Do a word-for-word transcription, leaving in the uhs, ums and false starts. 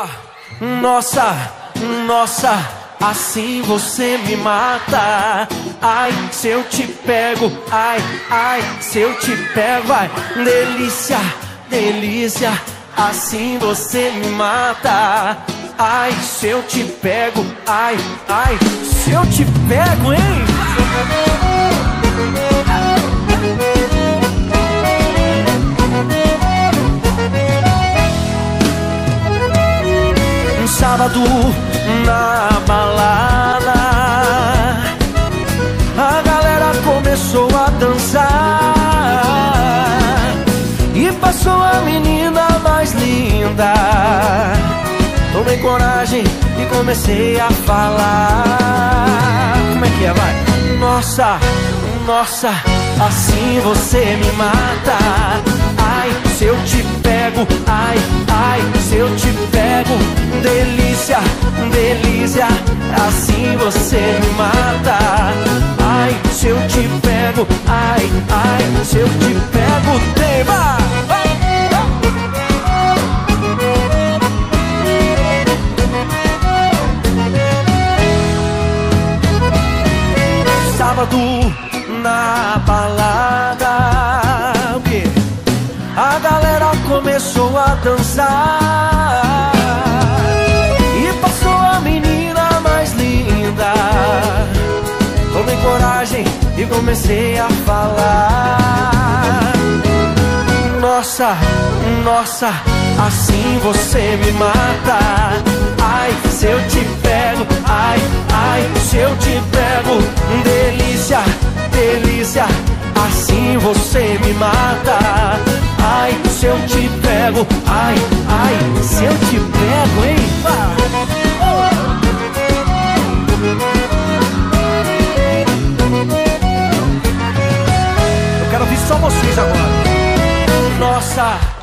Nossa, nossa, nossa, assim você me mata. Ai, se eu te pego, ai, ai, se eu te pego, ai, delícia, delícia, assim você me mata. Ai, se eu te pego, ai, ai, se eu te pego, hein? Um sábado na balada, a galera começou a dançar e passou a menina mais linda. Tomei coragem e comecei a falar. Como é que é, vai? Nossa, nossa, assim você me mata. Ai, se eu te pego, ai, ai, se eu te pego, delícia, delícia, assim você me mata. Ai, se eu te pego, ai, ai, se eu te pego, tema. Sábado na balada, o quê? A galera começou a dançar e passou a menina mais linda. Tomei coragem e comecei a falar. Nossa, nossa, assim você me mata. Ai, se eu te pego, ai, ai, se eu te pego, delícia, delícia, assim você me mata. Ai, se eu te pego, ai, ai, se eu te pego, hein? Eu quero ouvir só vocês agora. Nossa,